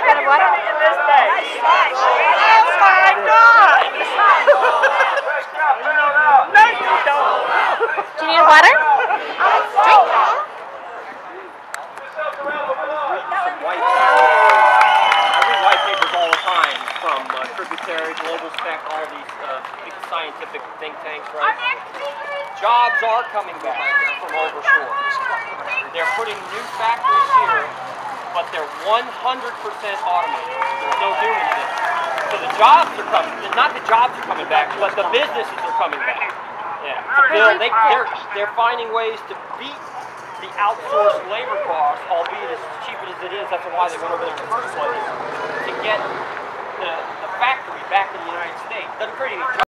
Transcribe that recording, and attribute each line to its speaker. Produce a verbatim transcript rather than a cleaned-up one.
Speaker 1: want water? Oh my God! No, you don't. Do you need water? Drink.
Speaker 2: I read white papers all the time from uh, Tributary, Global Spec, all these uh, big scientific think tanks, right? Jobs are coming back from overshore. They're putting new factories here, but they're one hundred percent automated. There's no humans in it. So the jobs are coming, not the jobs are coming back, but the businesses are coming back. Yeah, to build, they, they're, they're finding ways to beat the outsourced labor costs, albeit as cheap as it is. That's why they went over there in the first place, to get the, the factory back in the United States. Doesn't create any jobs.